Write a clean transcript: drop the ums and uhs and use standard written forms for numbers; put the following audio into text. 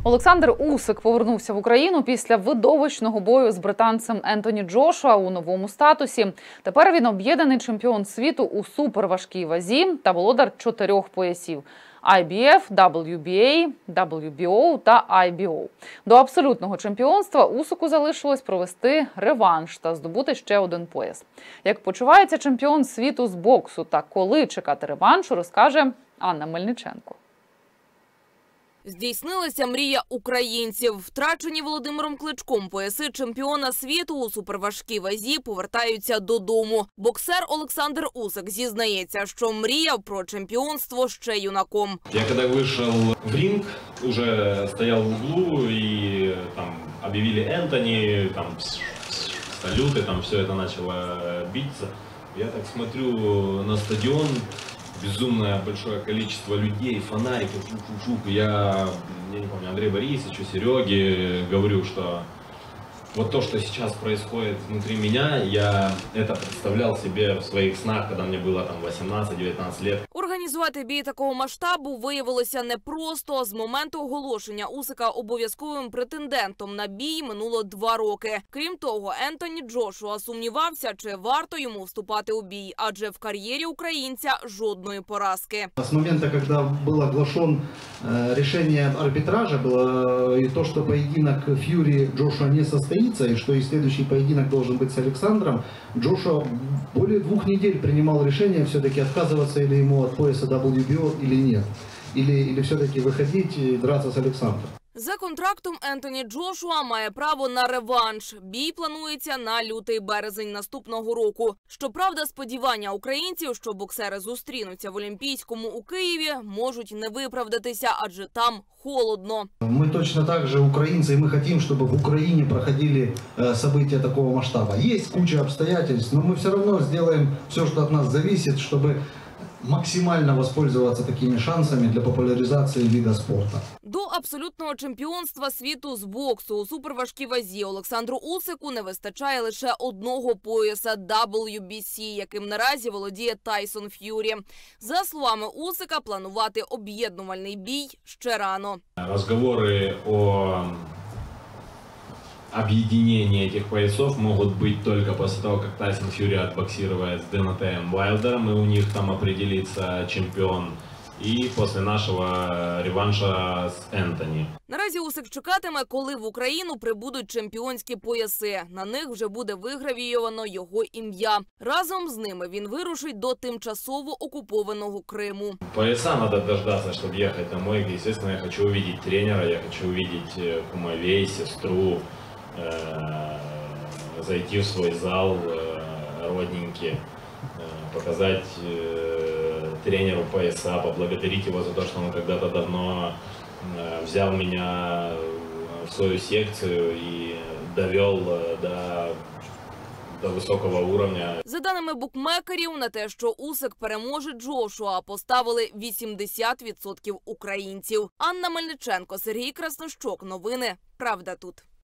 Олександр Усик повернувся в Україну після видовищного бою з британцем Ентоні Джошуа у новому статусі. Тепер він об'єднаний чемпіон світу у суперважкій вазі та володар 4 поясів – IBF, WBA, WBO та IBO. До абсолютного чемпіонства Усику залишилось провести реванш та здобути ще 1 пояс. Як почувається чемпіон світу з боксу та коли чекати реваншу, розкаже Анна Мельниченко. Здійснилася мрія українців. Втрачені Володимиром Кличком пояси чемпіона світу у суперважкій вазі повертаються додому. Боксер Олександр Усик зізнається, що мріяв про чемпіонство ще юнаком. Я коли вийшов в ринг, вже стояв в углу і там об'явили Ентоні, там салюти, там все це почало битися. Я так смотрю на стадіон. Безумное большое количество людей, фонариков, я не помню, Андрею Борисовичу, Сереге говорю, что вот то, что сейчас происходит внутри меня, я это представлял себе в своих снах, когда мне было там 18-19 лет. Організувати бій такого масштабу виявилося непросто. З моменту оголошення Усика обов'язковим претендентом на бій минуло 2 роки. Крім того, Ентоні Джошуа сумнівався, чи варто йому вступати у бій, адже в кар'єрі українця жодної поразки. С момента, когда был оглашен решение арбитража, было и то, что поединок Фьюри-Джошуа не состоится, и что и следующий поединок должен быть с Александром, Джошуа более 2 недель принимал решение все-таки отказываться или ему от пояса WBO или нет. Или все-таки выходить и драться с Александром. За контрактом Ентоні Джошуа має право на реванш. Бій планується на лютий-березень наступного року. Щоправда, сподівання українців, що боксери зустрінуться в Олімпійському у Києві, можуть не виправдатися, адже там холодно. Мы точно так же украинцы, и мы хотим, чтобы в Украине проходили события такого масштаба. Есть куча обстоятельств, но мы все равно сделаем все, что от нас зависит, чтобы максимально воспользоваться такими шансами для популяризации вида спорта. До абсолютного чемпіонства світу з боксу у суперважкій вазі Олександру Усику не вистачає лише 1 пояса WBC, яким наразі володіє Тайсон Ф'юрі. За словами Усика, планувати об'єднувальний бій ще рано. Разговоры о объединении этих поясов могут быть только после того, как Тайсон Фьюри отбоксирует с Денотеем Уайлдером, и у них там определится чемпион, и после нашего реванша с Ентоні. Наразі Усик чекатиме, коли в Україну прибудуть чемпіонські пояси. На них вже буде вигравійовано його ім'я. Разом з ними він вирушить до тимчасово окупованого Криму. Пояса надо дождаться, чтобы ехать домой. Естественно, я хочу увидеть тренера, я хочу увидеть кумовей, сестру, зайти в свой зал родненький, показать тренеру пояса, поблагодарить его за то, что он когда-то давно взял меня в свою секцию и довел до високого уровня. За даними букмекерів, на те, що Усик переможе Джошуа, поставили 80% українців. Анна Мельниченко, Сергій Краснощок. Новини «Правда тут».